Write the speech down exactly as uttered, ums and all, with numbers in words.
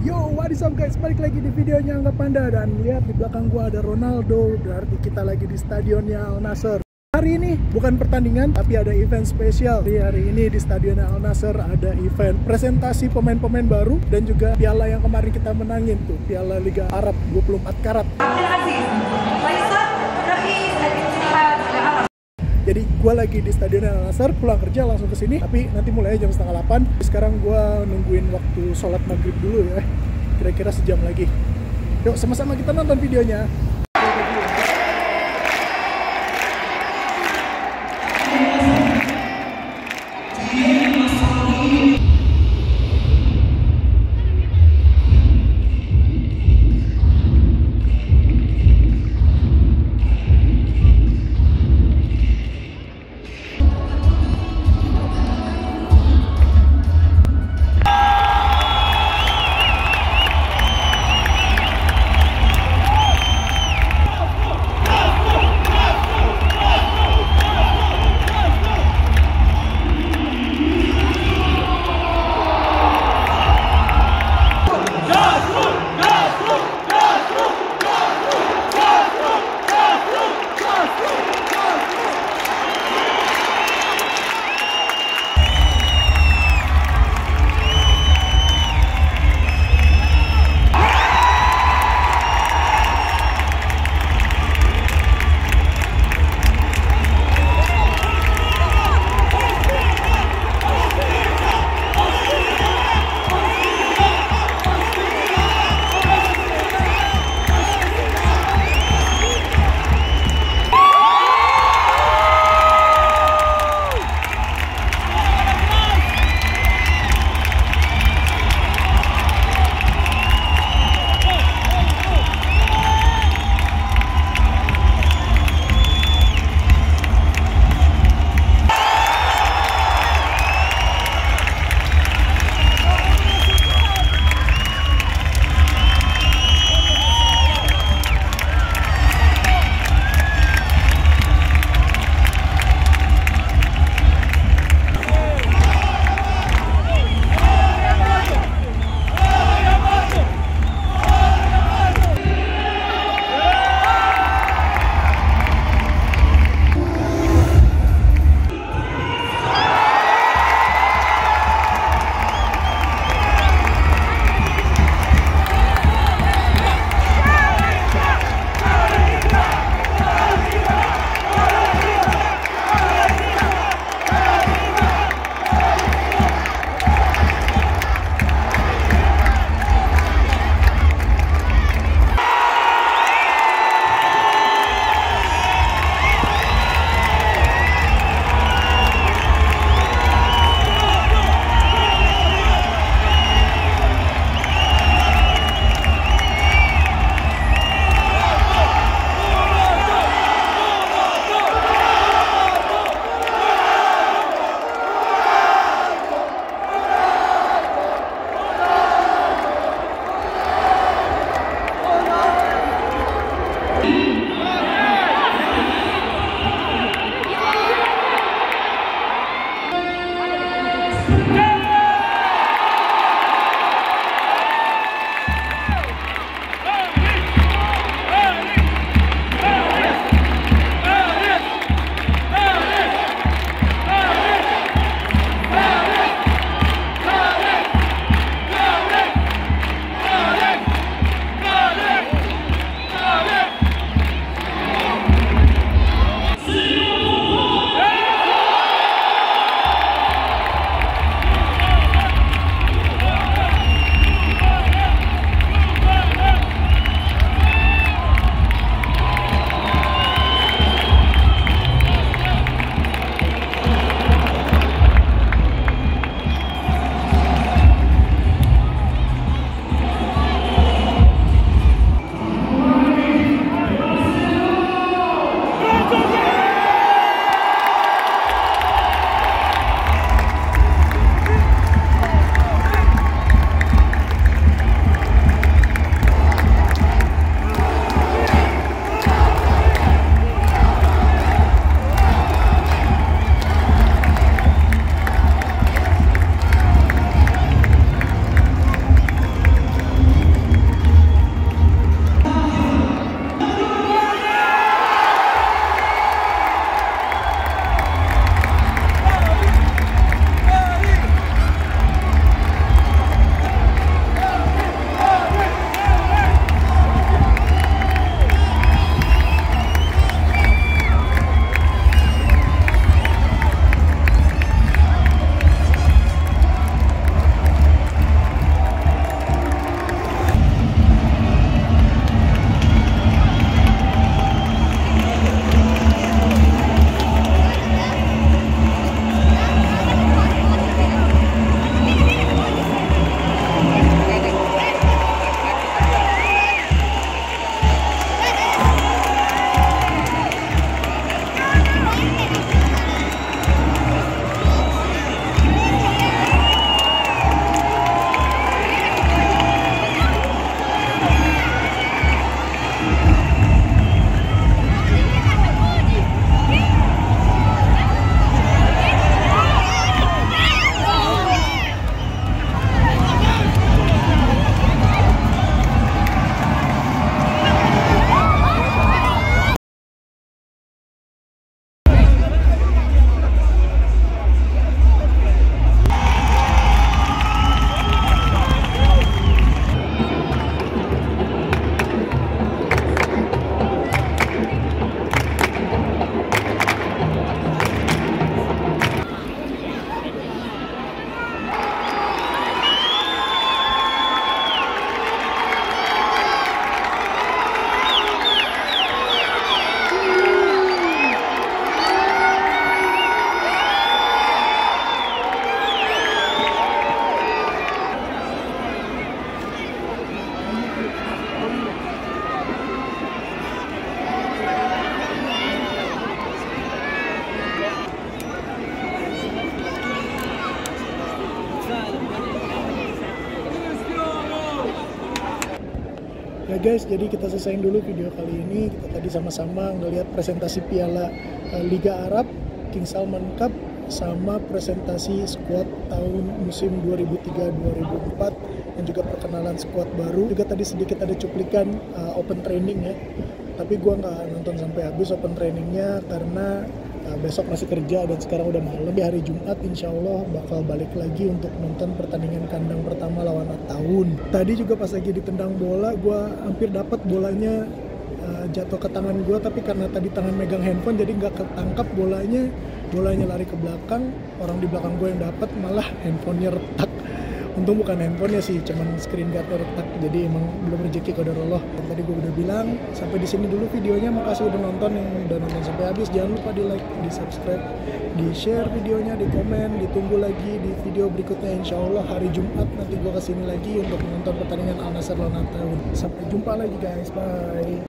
Yo, what is up guys? Balik lagi di videonya Anggap Panda. Dan lihat di belakang gua ada Ronaldo. Berarti kita lagi di stadionnya Al Nassr. Hari ini bukan pertandingan, tapi ada event spesial. Di hari ini di stadionnya Al Nassr ada event presentasi pemain-pemain baru. Dan juga piala yang kemarin kita menangin tuh, Piala Liga Arab dua puluh empat karat. Jadi gue lagi di Stadion Al Nassr, pulang kerja langsung ke sini. Tapi nanti mulai jam setengah delapan. Sekarang gue nungguin waktu sholat maghrib dulu ya. Kira-kira sejam lagi. Yuk sama-sama kita nonton videonya. Ya guys, jadi kita selesaiin dulu video kali ini. Kita tadi sama-sama ngelihat presentasi Piala uh, Liga Arab, King Salman Cup, sama presentasi skuad tahun musim dua ribu tiga dua ribu empat dan juga perkenalan skuad baru. Juga tadi sedikit ada cuplikan uh, open training ya. Tapi gua nggak nonton sampai habis open trainingnya karena uh, besok masih kerja dan sekarang udah malam. Di hari Jumat insya Allah bakal balik lagi untuk nonton pertandingan kandang pertama lawan At-Taun. Tadi juga pas lagi ditendang bola, gua hampir dapat bolanya uh, jatuh ke tangan gua, tapi karena tadi tangan megang handphone jadi nggak ketangkap bolanya. Bolanya lari ke belakang, orang di belakang gue yang dapat malah handphonenya retak. Untung bukan handphonenya sih, cuman screen guardnya retak. Jadi emang belum rezeki qadarullah. Dan tadi gue udah bilang sampai di sini dulu videonya. Makasih udah nonton, yang udah nonton sampai habis. Jangan lupa di like, di subscribe, di share videonya, di komen. Ditunggu lagi di video berikutnya insya Allah hari Jumat nanti gue kesini lagi untuk menonton pertandingan Al Nassr lawan At-Taun. Sampai jumpa lagi guys, bye.